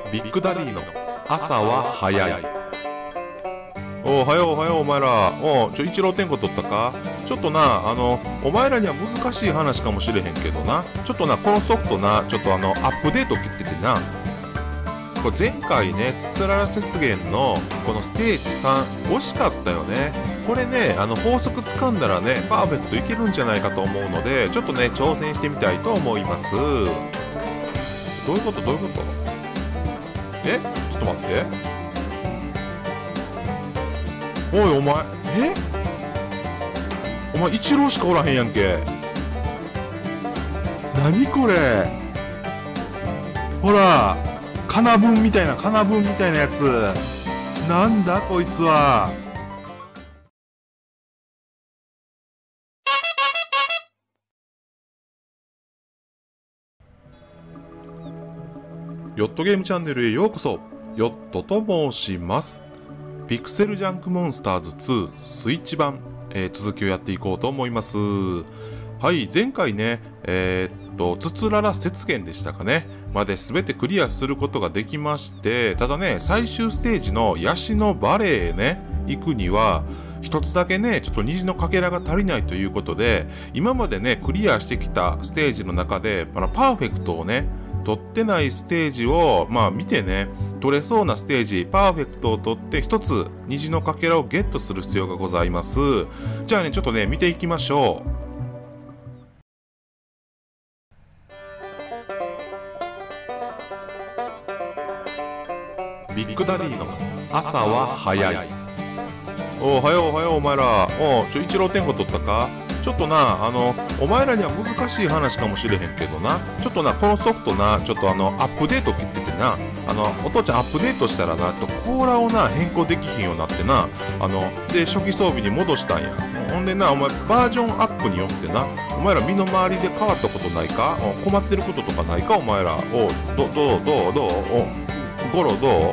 ビッグダディの朝は早い。おはようおはようお前ら。一郎天候取ったか。ちょっとな、お前らには難しい話かもしれへんけどな、ちょっとな、このソフトな、ちょっとアップデート切っててな、これ前回ね、つつらら雪原のこのステージ3惜しかったよね。これね、法則掴んだらね、パーフェクトいけるんじゃないかと思うので、ちょっとね、挑戦してみたいと思います。どういうことどういうこと。ちょっと待って。おいお前、お前一郎しかおらへんやんけ。何これ。ほら、カナブンみたいなやつ。なんだこいつは。ヨットゲームチャンネルへようこそ。ヨットと申します。ピクセルジャンクモンスターズ2スイッチ版、続きをやっていこうと思います。はい、前回ね、つつらら雪原でしたかね、まで全てクリアすることができまして、ただね、最終ステージのヤシのバレーへね、行くには、一つだけね、ちょっと虹のかけらが足りないということで、今までね、クリアしてきたステージの中で、パーフェクトをね、取ってないステージを見てね、取れそうなステージパーフェクトを取って一つ虹のかけらをゲットする必要がございます。じゃあね、ちょっとね見ていきましょう。ビッグダディの朝は早い。おはようおはようお前ら。一郎天候取ったか。ちょっとな、お前らには難しい話かもしれへんけどな、ちょっとな、このソフトな、ちょっとアップデート切っててな、お父ちゃんアップデートしたらな、甲羅をな、変更できひんようになってな、で、初期装備に戻したんや。ほんでな、お前、バージョンアップによってな、お前ら身の回りで変わったことないか。困ってることとかないか、お前ら。どうゴロどう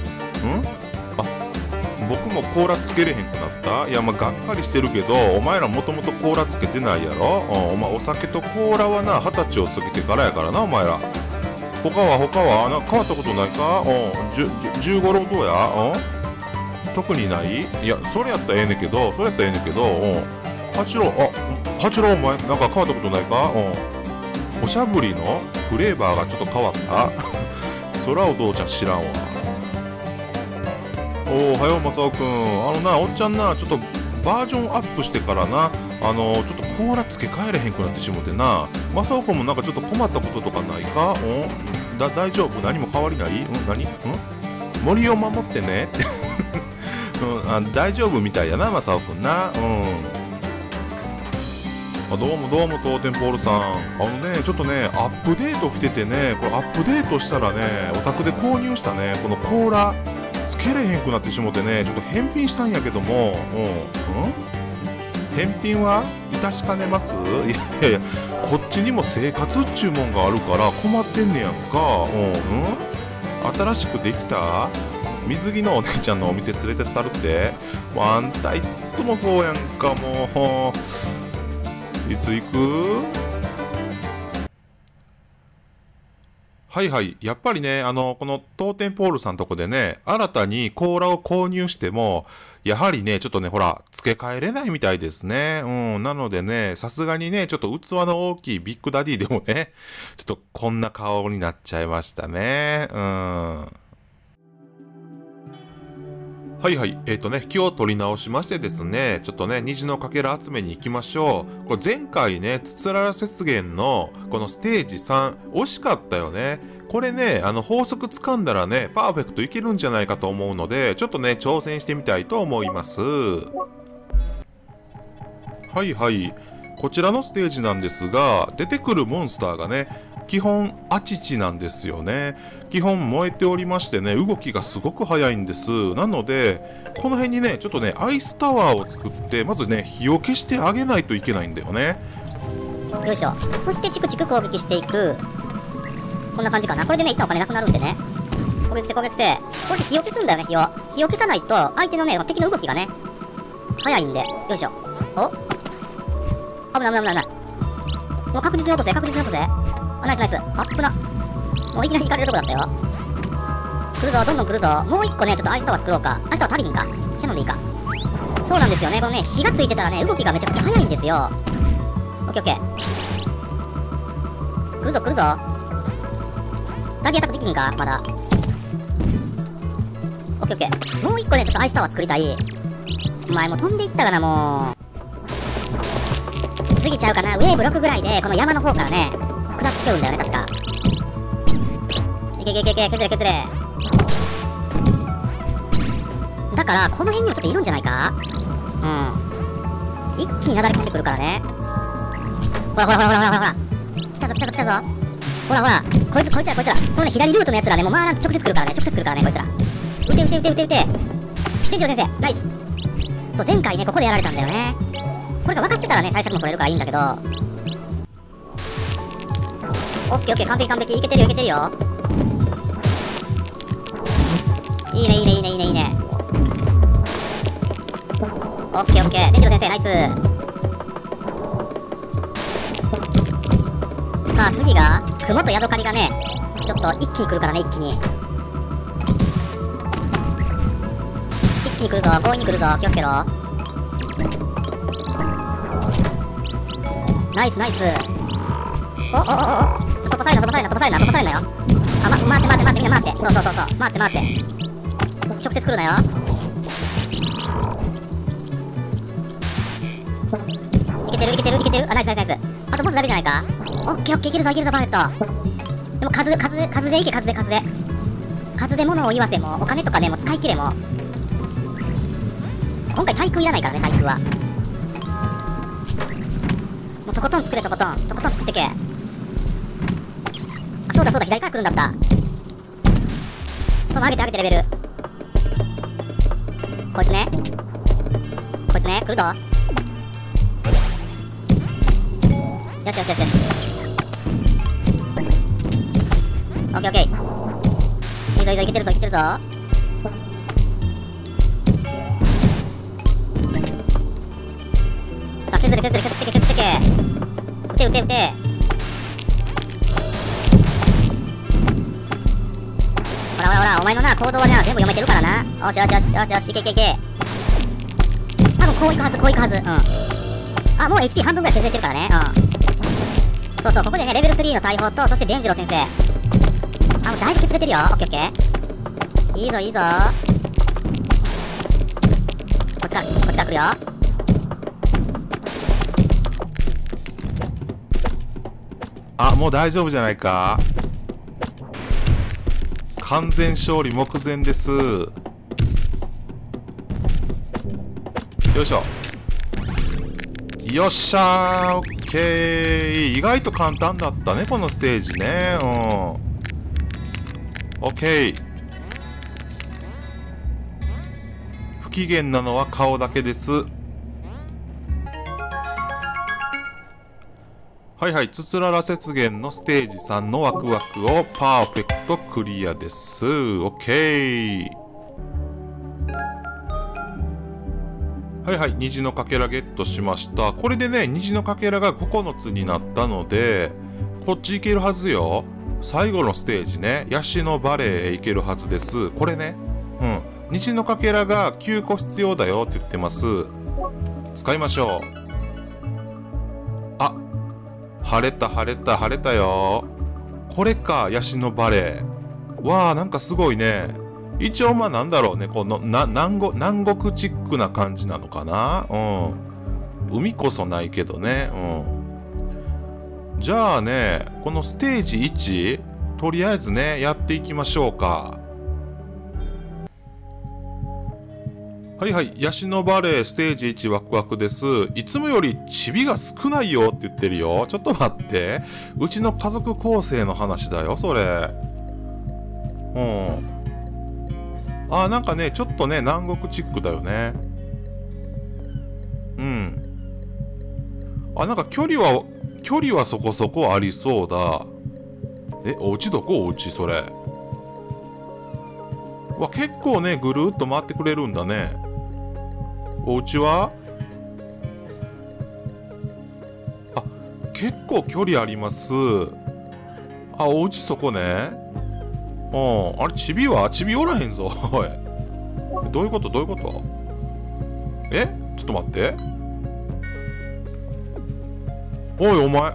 僕も甲羅つけれへんくなった。いや、がっかりしてるけど、お前らもともと甲羅つけてないやろ。お前、お酒と甲羅はな、20歳を過ぎてからやからな、お前ら。他はなんか変わったことないか。15郎どうや。特にない。いや、それやったらええねんけど、八郎、お前、なんか変わったことないか。おしゃぶりのフレーバーがちょっと変わった。そらお父ちゃん知らんわ。おはよう、正雄くん。おっちゃんな、ちょっとバージョンアップしてからな、ちょっと甲羅付け替えれへんくなってしもてな。正雄くんもなんかちょっと困ったこととかないか。大丈夫。何も変わりない。森を守ってね。大丈夫みたいやな、正雄くんな。どうも当店ポールさん。ちょっとね、アップデート来ててね、これアップデートしたらね、お宅で購入したね、この甲羅つけれへんくなってしもてね、ちょっと返品したんやけども、返品は致しかねます。いや、こっちにも生活っちゅうもんがあるから困ってんねやんか。新しくできた水着のお姉ちゃんのお店連れてったるって。あんたいっつもそうやんか。もういつ行く。はいはい。やっぱりね、この当店ポールさんとこでね、新たに甲羅を購入しても、やはりね、ちょっとね、ほら、付け替えれないみたいですね。なのでね、さすがにね、ちょっと器の大きいビッグダディでもね、ちょっとこんな顔になっちゃいましたね。はいはい。気を取り直しましてですね、ちょっとね、虹のかけら集めに行きましょう。これ前回ね、つつらら雪原のこのステージ3、惜しかったよね。これね、法則掴んだらね、パーフェクトいけるんじゃないかと思うので、ちょっとね、挑戦してみたいと思います。はいはい。こちらのステージなんですが、出てくるモンスターがね、基本アチチなんですよね。基本燃えておりましてね、動きがすごく速いんです。なのでこの辺にね、ちょっとねアイスタワーを作って、まずね火を消してあげないといけないんだよね。 よいしょ。そしてチクチク攻撃していく。こんな感じかな。これでね一旦お金なくなるんでね、攻撃せ。これで火を消すんだよね。火を消さないと相手のね敵の動きがね速いんで。よいしょ。危ない。もう確実に落とせ。ナイス。アップな。もういきなり行かれるとこだったよ。 来るぞ、どんどん来るぞ。もう一個ね、ちょっとアイスタワー作ろうか。アイスタワー足りひんか。キャノンでいいか。そうなんですよね。このね、火がついてたらね、動きがめちゃくちゃ早いんですよ。オッケーオッケー。来るぞ、来るぞ。ダディアタックできひんかまだ。オッケーオッケー。もう一個ね、ちょっとアイスタワー作りたい。お前もう飛んでいったかな、もう。過ぎちゃうかな。ウェーブ6ぐらいで、この山の方からね、下ってきよるんだよね、確か。いけいけいけいけ、削れ削れ。だから、この辺にもちょっといるんじゃないか。うん。一気になだれ込んでくるからね。ほらほらほらほらほらほら。来たぞ来たぞ来たぞ。ほらほら。こいつら。このね、左ルートのやつらね、もう回らんと直接来るからね、こいつら。撃て。天井先生、ナイス。そう、前回ね、ここでやられたんだよね。これが分かってたらね、対策も取れるからいいんだけど。オッケーオッケー、完璧。いけてるよ。いいね。オッケー。天井先生、ナイス。さあ、次が、雲とヤドカリがね、ちょっと一気に来るからね、一気に来るぞ、強引に来るぞ、気をつけろ。ナイス。おちょっと飛ばされんなよ。回って、みんな回って。そう。回って。直接来るなよ。いけてる。あ、ナイス。あとボスだけじゃないか。オッケー、いけるぞ、パーフェクト。でも数でいけ、数で物を言わせも、お金とかね、もう使い切れも。今回対空いらないからね、対空は。もうとことん作れ、とことん作ってけ。あ、そうだ、左から来るんだった。上げてレベル。こいつね、来るぞ。よし。オッケー。いけてるぞ。さあ、削ってけ。撃て。ほら、お前のな、行動はな、全部読めてるからな。よし、いけ。多分こういくはず。うん。あ、もう HP 半分ぐらい削れてるからね。うん。そう、ここでね、レベル3の大砲と、そして伝次郎先生。あ、もうだいぶ削れてるよ。オッケー。いいぞ。こっちから来るよ。 あ、もう大丈夫じゃないか。完全勝利目前です。よいしょ。よっしゃー、オッケー。意外と簡単だったね、このステージね。オッケー。不機嫌なのは顔だけです。はい、つつらら雪原のステージ3のワクワクをパーフェクトクリアです。オッケー。はい、虹のかけらゲットしました。これでね、虹のかけらが9つになったので、こっち行けるはずよ。最後のステージね、ヤシのバレーへ行けるはずです。これね、虹のかけらが9個必要だよって言ってます。使いましょう。あ、晴れたよ。これか、ヤシのバレー。わあ、なんかすごいね。一応なんだろうね、この南国チックな感じなのかな。海こそないけどね。じゃあね、このステージ1、とりあえずね、やっていきましょうか。はい、ヤシのバレーステージ1ワクワクです。いつもよりチビが少ないよって言ってるよ。ちょっと待って。うちの家族構成の話だよ、それ。あ、なんかね、ちょっとね、南国チックだよね。あ、なんか距離はそこそこありそうだ。お家どこ？お家それ。結構ね、ぐるーっと回ってくれるんだね。お家は？あ、結構距離あります。あ、お家そこね。 あれ、チビおらへんぞ。おい。どういうことちょっと待って。おい、お前。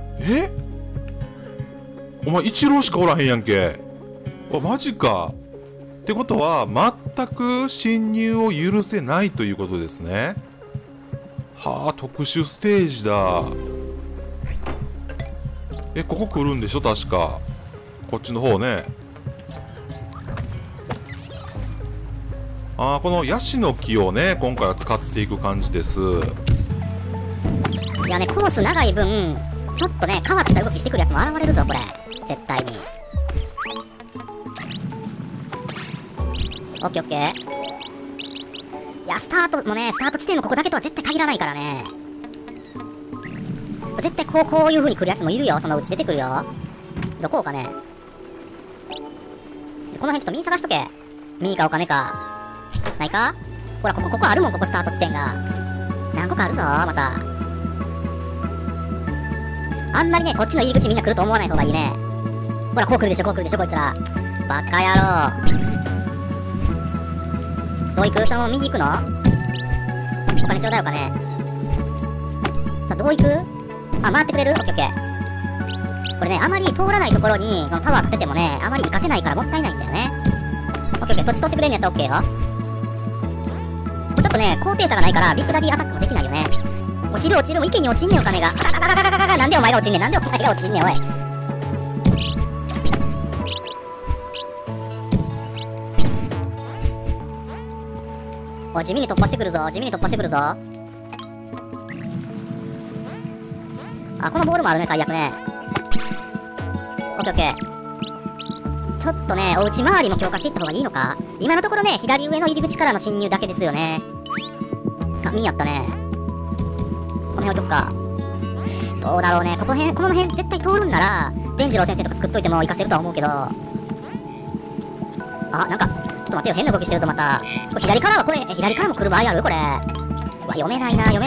お前、一郎しかおらへんやんけ。マジか。ってことは、全く侵入を許せないということですね。はあ、特殊ステージだ。ここ来るんでしょ確か。こっちの方ね。このヤシの木をね、今回は使っていく感じです。 いやね、コース長い分、ちょっとね、変わった動きしてくるやつも現れるぞ、これ。絶対に。オッケーオッケー。いや、スタート地点もここだけとは絶対限らないからね。絶対こういう風に来るやつもいるよ。そのうち出てくるよ。どこかね。この辺ちょっと右探しとけ。右かお金か。ないか？ほら、ここあるもん、ここスタート地点が。何個かあるぞ、また。あんまりね、こっちの入り口みんな来ると思わない方がいいね。ほら、こう来るでしょ、こいつら。バカ野郎。どう行く？そのまま右行くの？お金ちょうだい、お金。さあ、どう行く？回ってくれる？オッケーオッケー。これね、あまり通らないところに、このタワー立ててもね、あまり活かせないからもったいないんだよね。オッケーオッケー、そっち通ってくれんのやったらオッケーよ。ちょっとね、高低差がないから、ビッグダディアタックもできないよね。落ちる、池に落ちんねん、お金が。なんでお前が落ちんねん、おい。おい、地味に突破してくるぞ。このボールもあるね、最悪ね。オッケーオッケー。ちょっとね、お家周りも強化していった方がいいのか。今のところね、左上の入り口からの侵入だけですよね。ミーやったね。この辺置いとくか。どうだろうね。この辺絶対通るんなら、伝次郎先生とか作っといても活かせるとは思うけど。なんか、ちょっと待ってよ。変な動きしてるぞ、また。これ左からも来る場合あるこれ。読めないな。読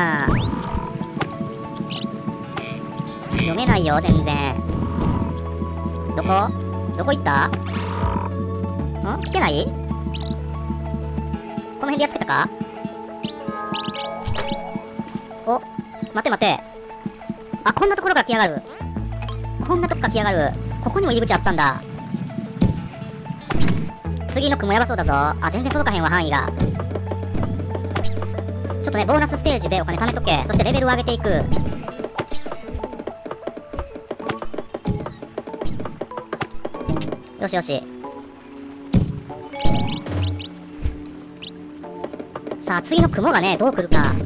めないよ、全然。どこ行った？来てない？この辺でやっつけたか？待て。こんなところから来やがる。ここにも入り口あったんだ。次の雲やばそうだぞ。全然届かへんわ、範囲が。ちょっとね、ボーナスステージでお金貯めとけ。そしてレベルを上げていく。よし。さあ、次の雲がね、どう来るか。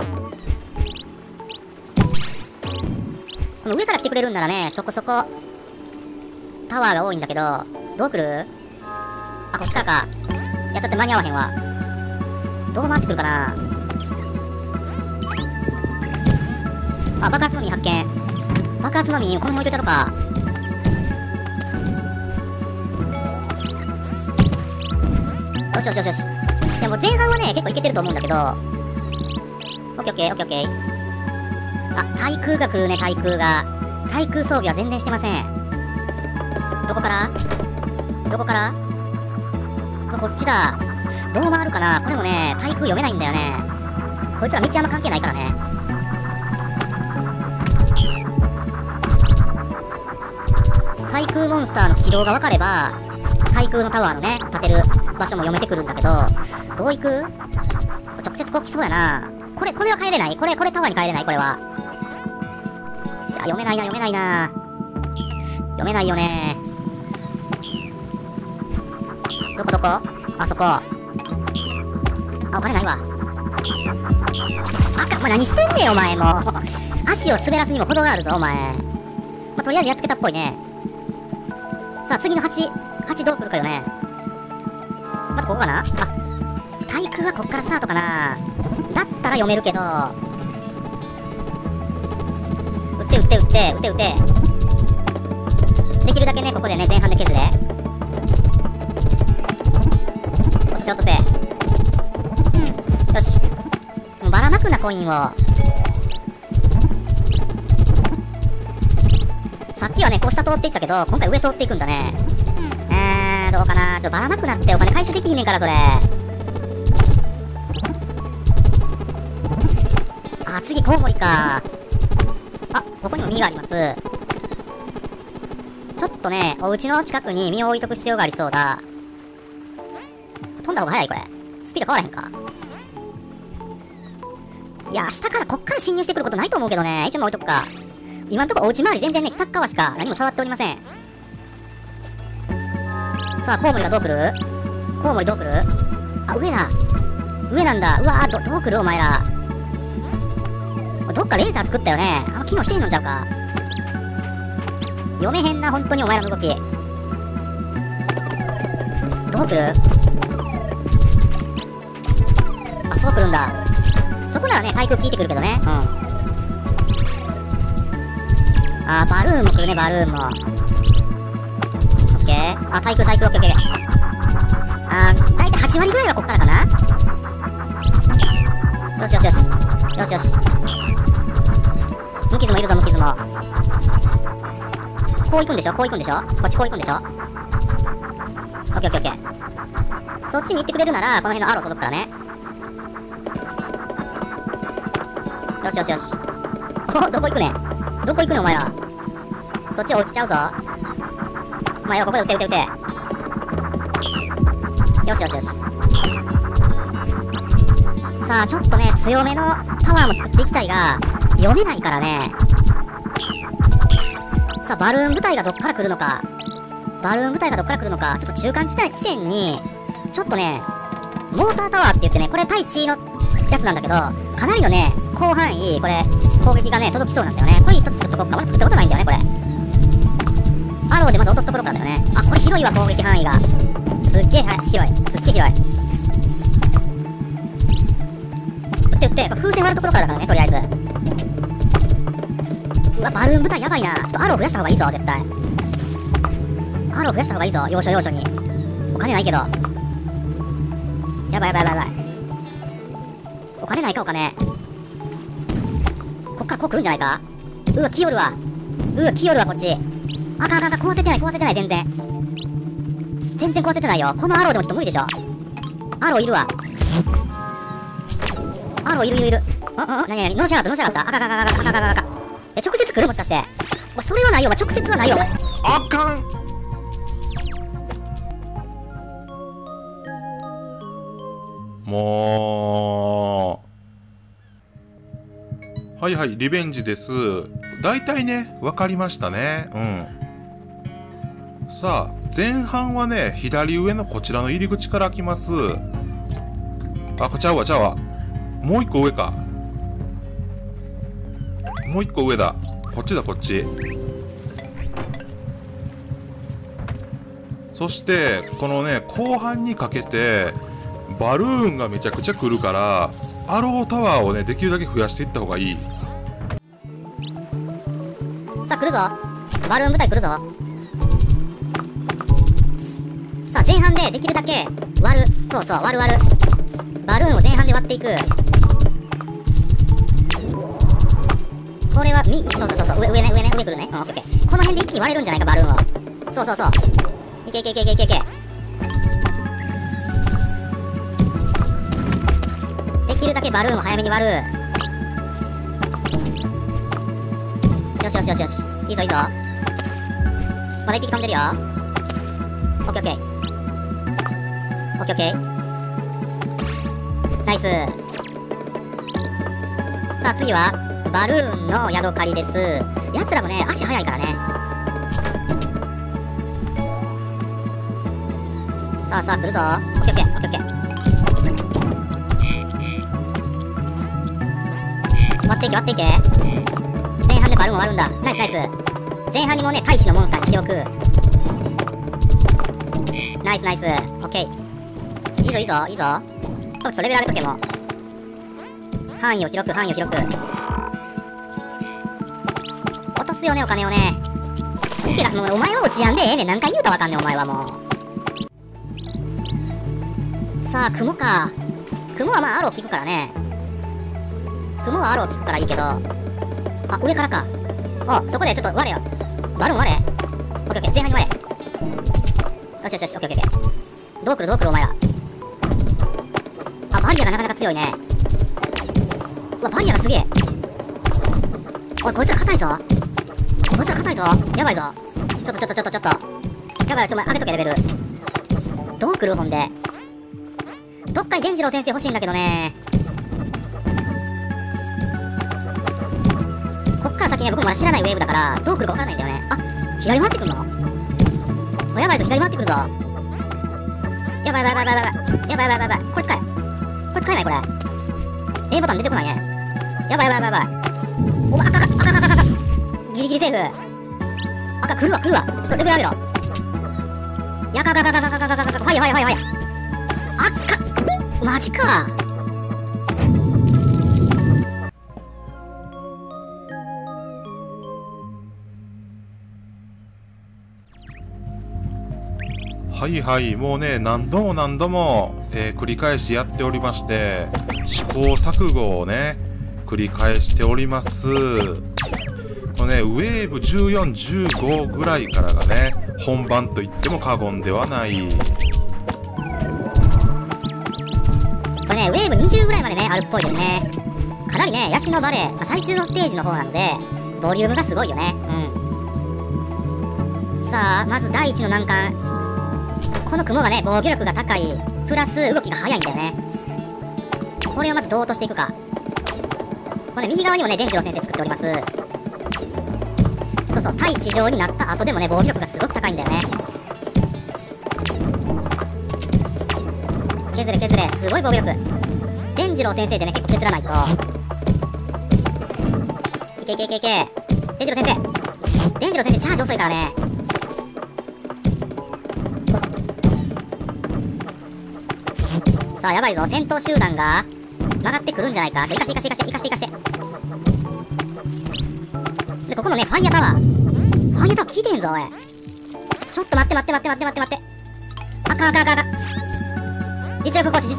この上から来てくれるんならね、そこそこ、タワーが多いんだけど、どう来る？こっちからか。いや、ちょっと間に合わへんわ。どう回ってくるかな。爆発の実発見。爆発の実、この辺置いといたろか。よし。でも前半はね、結構いけてると思うんだけど。オッケー。対空が来るね、対空装備は全然してません。どこからこっちだ。どう回るかな。これもね、対空読めないんだよね。こいつら道あんま関係ないからね。対空モンスターの軌道が分かれば、対空のタワーのね、建てる場所も読めてくるんだけど、どう行く？直接こう来そうやな。これは帰れない？これタワーに帰れない？これは。いや、読めないな。読めないよね。どこ？あそこ。お金ないわ。お前何してんねん、お前もう。足を滑らすにも程があるぞ、お前。とりあえずやっつけたっぽいね。さあ、次の8どう来るかよね。まずここかな。対空はこっからスタートかな。だったら読めるけど。撃て。できるだけね、ここでね、前半で削れ。落とせ。よし。もうばらまくな、コインを。さっきはね、こう下通っていったけど、今回上通っていくんだね。どうかな。 ばらまくなってお金回収できひんねんから、それ。あ、次、コウモリか。あ、ここにも実があります。ちょっとね、お家の近くに実を置いとく必要がありそうだ。飛んだ方が早い、これ。スピード変わらへんか。いや、下からこっから侵入してくることないと思うけどね。一応置いとくか。今んとこお家周り全然ね、北側しか何も触っておりません。さあ、コウモリがどう来る？コウモリどう来る？あ、上だ。上なんだ。うわー、どう来るお前ら。どっかレーザー作ったよね。あんま機能してへんのんちゃうか。読めへんな、本当にお前らの動き。どう来る？あ、そう来るんだ。そこならね、対空効いてくるけどね。うん。あー、バルーンも来るね、バルーンも。オッケー。あ、対空、オッケーオッケー。あー、だいたい8割ぐらいはこっからかな。よしよしよし。よしよし。無傷もいるぞ、無傷も。こう行くんでしょ、こっちこう行くんでしょ。オッケーオッケーオッケー。そっちに行ってくれるなら、この辺のアロー届くからね。よしよしよし。お、どこ行くねん。どこ行くねん、お前ら。そっち落ちちゃうぞ。お前よ、ここで撃て撃て撃て。よしよしよし。さあ、ちょっとね、強めのタワーも作っていきたいが、読めないからね。さあ、バルーン部隊がどっから来るのか。ちょっと中間地点に、ちょっとね、モータータワーって言ってね、これ対地のやつなんだけど、かなりのね、広範囲、これ、攻撃がね、届きそうなんだよね。これ一つ作っとこうか。まだ作ったことないんだよね、これ。アローでまず落とすところからだよね。あ、これ広いわ、攻撃範囲が。すっげえ広い。撃って、これ風船割るところからだからね、とりあえず。うわ、バルーン部隊やばいな。ちょっとアロー増やした方がいいぞ、絶対。アロー増やした方がいいぞ、要所に。お金ないけど。やばい。お金ないか、お金。こっからこう来るんじゃないか。うわ、来よるわ、こっち。あかん、壊せてない、全然壊せてないよ。このアローでもちょっと無理でしょ。アローいるわ。アローいる。何乗し上がった。あかん。直接来るもしかして。それはないよ、直接はないよ。 あかん。もう。はい、リベンジです。大体ね、わかりましたね。うん。さあ、前半はね、左上のこちらの入り口から開きます。あ、ちゃうわ。もう一個上か。もう一個上だ。こっち。そして、このね、後半にかけて、バルーンがめちゃくちゃ来るから、アロータワーをね、できるだけ増やしていった方がいい。 さあ、来るぞ。バルーン部隊来るぞ。さあ、前半でできるだけ割る。割る。バルーンを前半で割っていく。これはそう、上ね、上来るね。オッケー。この辺で一気に割れるんじゃないか、バルーンを。そう。いけ。できるだけバルーンを早めに割る。よし。いいぞ。まだ一匹飛んでるよ。オッケー。ナイス。さあ、次は、バルーンのヤドカリです。奴らもね、足速いからね。さあ、来るぞ。オッケー。割っていけ。前半でバルーンを割るんだ。ナイス。前半にもね、大地のモンスターにしておく。ナイス。オッケー。いいぞ。ちょっとレベル上げとけも。範囲を広く。落とすよね、お金をね。いけな、もうお前は落ちやんでええねん。何回言うたらわかんねん、お前はもう。さあ、雲か。雲はまあ、アロー効くからね。いいけど。あ、上からか。そこでちょっと割れよ。バルーン割れ。オッケー。前半に割れ。よし。オッケー。 どう来るお前ら。あ、バリアがなかなか強いね。うわ、バリアがすげえ。おい、こいつら硬いぞ。やばいぞ。ちょっと。やばい、上げとけ、レベル。どう来るほんで。どっかに伝次郎先生欲しいんだけどね。こっから先ね、僕もまだ知らないウェーブだから、どう来るかわからないんだよね。あ、左回ってくんの？やばいぞ、左回ってくるぞ。やばい。これ使えない、これ。A ボタン出てこないね。やばい。お前、赤。ギリギリセーフ。赤、来るわ。ちょっとレベル上げろ。やか。ファイヤ。赤。マジか。 はい、もうね、何度も、繰り返しやっておりまして、試行錯誤をね、繰り返しております。このね、ウェーブ14、15ぐらいからがね、本番と言っても過言ではない。 これね、ウェーブ20ぐらいまでね、あるっぽいですね。かなりね、ヤシのバレー、最終のステージの方なので、ボリュームがすごいよね。さあ、まず第一の難関。この雲がね、防御力が高い、プラス動きが速いんだよね。これをまずどう落としていくか。これね、右側にもね、伝次郎先生作っております。そう、対地上になった後でもね、防御力がすごく高いんだよね。削れ、すごい防御力。伝次郎先生でね、結構削らないと。いけ。伝次郎先生、チャージ遅いからね。さあ、やばいぞ。戦闘集団が曲がってくるんじゃないか。生かして。で、ここのね、ファイヤータワー効いてへんぞ、おい。ちょっと待って。あかん。実力行使。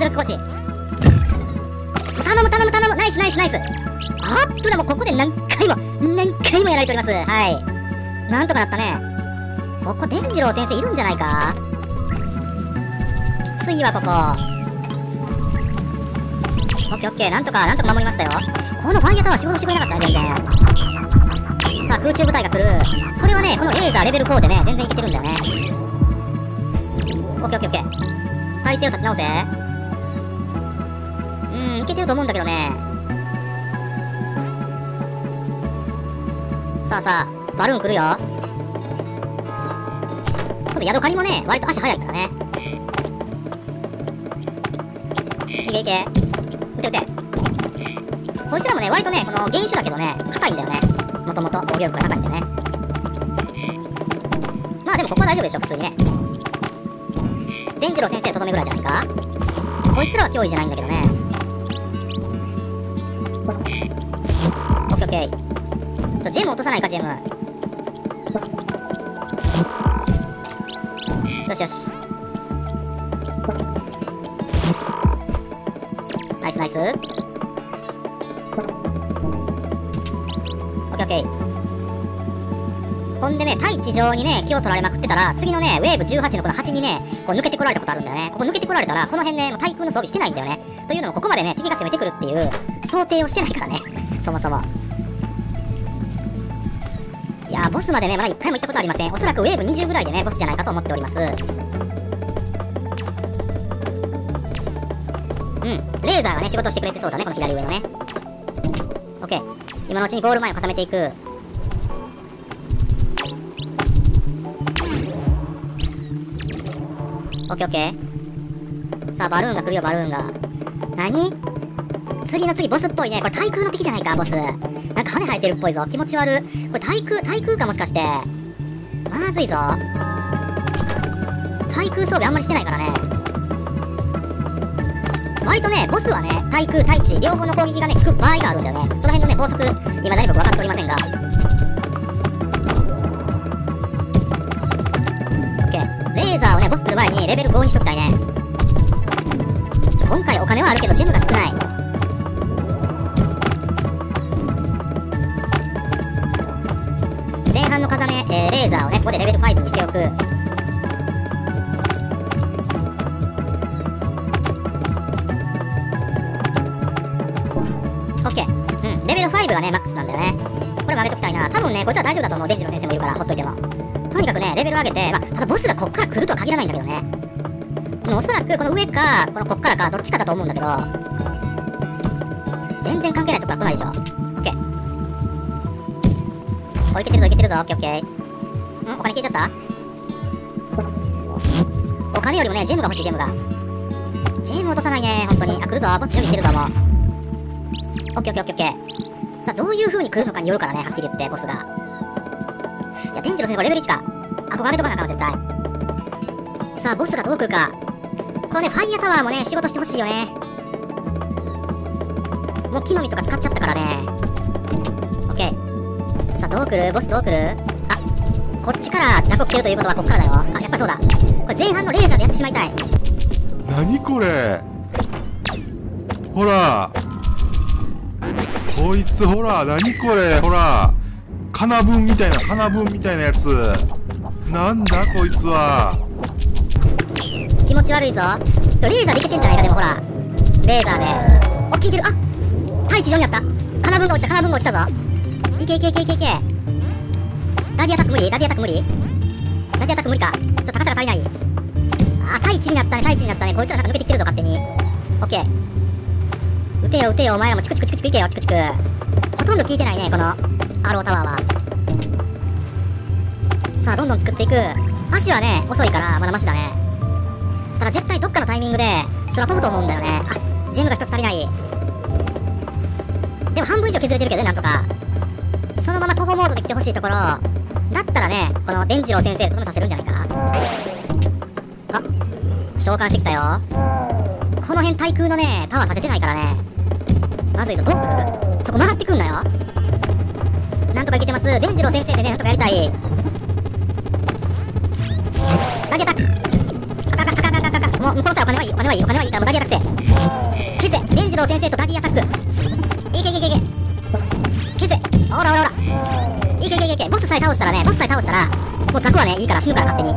頼む。ナイス。アップだ、もうここで何回もやられております。はい。なんとかなったね。ここ、伝次郎先生いるんじゃないか。きついわ、ここ。オッケー、なんとか守りましたよ。このファイヤータワー仕事してくれなかったね、全然。さあ、空中部隊が来る。それはね、このレーザーレベル4でね、全然いけてるんだよね。オッケー。体勢を立て直せ。いけてると思うんだけどね。さあ、バルーン来るよ。今度ヤドカリもね、割と足速いからね。いけ。撃て。こいつらもね、割とね、この原種だけどね、硬いんだよね。もともと防御力が高いんでね。まあでもここは大丈夫でしょ、普通にね。伝次郎先生とどめぐらいじゃないか。こいつらは脅威じゃないんだけどね。オッケー。ジェム落とさないか、ジェム。よし。ナイス。オッケー。ほんでね、対地上にね、気を取られまくってたら、次のね、ウェーブ18のこの8にね、こう抜けてこられたことあるんだよね。ここ抜けてこられたら、この辺ね、対空の装備してないんだよね。というのも、ここまでね、敵が攻めてくるっていう想定をしてないからね。そもそも。いやー、ボスまでね、まだ1回も行ったことありません。おそらくウェーブ20ぐらいでね、ボスじゃないかと思っております。レーザーがね、仕事してくれてそうだね、この左上のね。オッケー。今のうちにゴール前を固めていく。オッケー。さあ、バルーンが来るよ、バルーンが。何？次の次、ボスっぽいね。これ対空の敵じゃないか、ボス。なんか羽生えてるっぽいぞ。気持ち悪い。これ対空かもしかして。まずいぞ。対空装備あんまりしてないからね。割とね、ボスはね、対空、対地、両方の攻撃がね、効く場合があるんだよね。その辺のね、法則、未だに僕分かっておりませんが。OK。レーザーをね、ボス来る前にレベル5にしときたいね。今回お金はあるけど、ジェムが少ない。前半の風ね、レーザーをね、ここでレベル5にしておく。 5がね、マックスなんだよね。これも上げときたいな。多分ね、こいつは大丈夫だと思う。デンジの先生もいるから、ほっといても。とにかくね、レベルを上げて、まあ、ただボスがこっから来るとは限らないんだけどね。もうおそらくこの上か、こっからか、どっちかだと思うんだけど、全然関係ないとこから来ないでしょ。オッケー。お、いけてるぞ、いけてるぞ。オッケーオッケー。お金消えちゃった？お金よりもね、ジェムが欲しい、ジェムが。ジェム落とさないね、本当に。あ、来るぞ。ボス準備してるぞ、もう。オッケーオッケーオッケーオッケー。さあ、どういう風に来るのかによるからね、はっきり言って、ボスが。いや、デンジの先生、これレベル1か。あ、ここ上げとかなあかんわ、絶対。さあ、ボスがどう来るか。このね、ファイヤータワーもね、仕事してほしいよね。もう木の実とか使っちゃったからね。オッケー。さあ、どう来る？ボスどう来る？あ、こっちから雑魚来てるということはこっからだよ。あ、やっぱりそうだ。これ前半のレーザーでやってしまいたい。 何これ、ほらこいつ、ほら何これ、ほらカナブンみたいなやつ、なんだこいつは。 気持ち悪いぞ。レーザーでいけてんじゃないか。でもほらレーザーで、お、効いてる。あ、対地上にあった。カナブンが落ちた、カナブンが落ちたぞ。いけいけいけいけいけ。ダディアタック無理、ダディアタック無理、ダディアタック無理か。ちょっと高さが足りない。あ、対地になったね、対地になったね。こいつらなんか抜けてきてるぞ、勝手に。オッケー。撃てよ撃てよ、お前らもチクチクチクチクいけよ、チクチク。ほとんど効いてないね、このアロータワーは。さあ、どんどん作っていく。足はね、遅いからまだマシだね。ただ絶対どっかのタイミングで空飛ぶと思うんだよね。あ、ジェムが一つ足りない。でも半分以上削れてるけどね、なんとか。そのまま徒歩モードで来てほしいところだったらね、この伝次郎先生ととめさせるんじゃないかな。あ、召喚してきたよ。この辺対空のねタワー立ててないからね、まずいぞ。どう来る？そこ曲がってくんなよ。なんとかいけてます。伝次郎先生でね、なんとかやりたい。ダディアタック。もうこの際お金はいい、お金はいい、お金はいいからもうダディアタックせ。消せ、伝次郎先生とダディアタック。いけいけいけいけ。消せ。ほらほらほら。いけいけいけいけ。ボスさえ倒したらね、ボスさえ倒したらもうザクはねいいから死ぬから勝手に。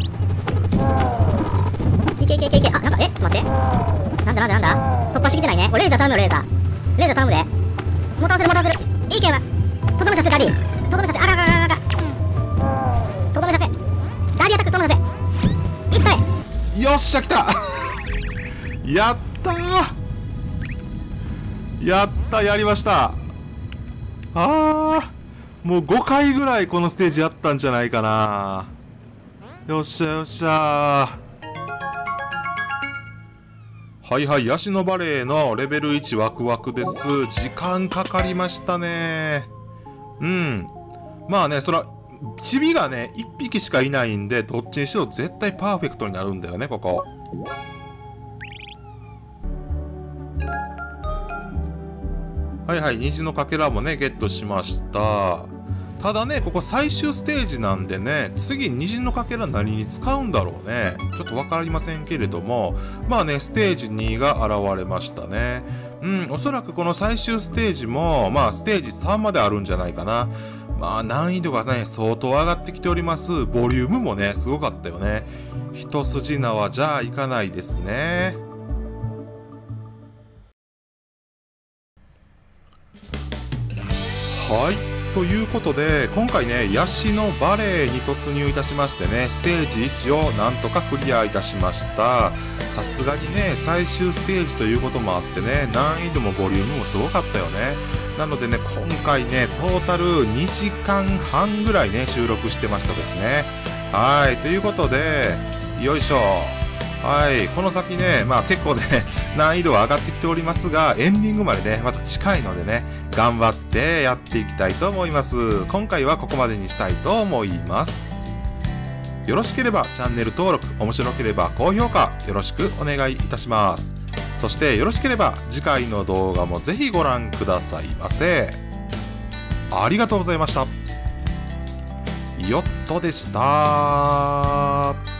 いけいけいけいけ。あ、なんか、ちょっと待って。なんだ突破してきてないね。レーザー頼むよ、レーザー。レーザー頼むで。もう倒せる、もう倒せる。いいけよ、とどめさせ、ダディ。とどめさせ、あかんあかんあかんあかん。とどめさせ。ダディアタックとどめさせ。いったい。 よっしゃ、来たやったー、やった、やりました。もう5回ぐらいこのステージやったんじゃないかな。よっしゃよっしゃー。はいはい、ヤシのバレーのレベル1ワクワクです。時間かかりましたね。うん。まあね、そら、チビがね、1匹しかいないんで、どっちにしろ絶対パーフェクトになるんだよね、ここ。はいはい、虹のかけらもね、ゲットしました。ただね、ここ最終ステージなんでね、次虹のかけら何に使うんだろうね。ちょっとわかりませんけれども、まあね、ステージ2が現れましたね。うん、おそらくこの最終ステージも、まあステージ3まであるんじゃないかな。まあ難易度がね、相当上がってきております。ボリュームもね、すごかったよね。一筋縄じゃいかないですね。はい。ということで、今回ね、ヤシのバレーに突入いたしましてね、ステージ1をなんとかクリアいたしました。さすがにね、最終ステージということもあってね、難易度もボリュームもすごかったよね。なのでね、今回ね、トータル2時間半ぐらいね、収録してましたですね。はい、ということで、よいしょ。はい、この先ね、まあ結構ね、難易度は上がってきておりますが、エンディングまでね、また近いのでね、頑張ってやっていきたいと思います。今回はここまでにしたいと思います。よろしければチャンネル登録、面白ければ高評価、よろしくお願いいたします。そしてよろしければ次回の動画もぜひご覧くださいませ。ありがとうございました。ヨットでした。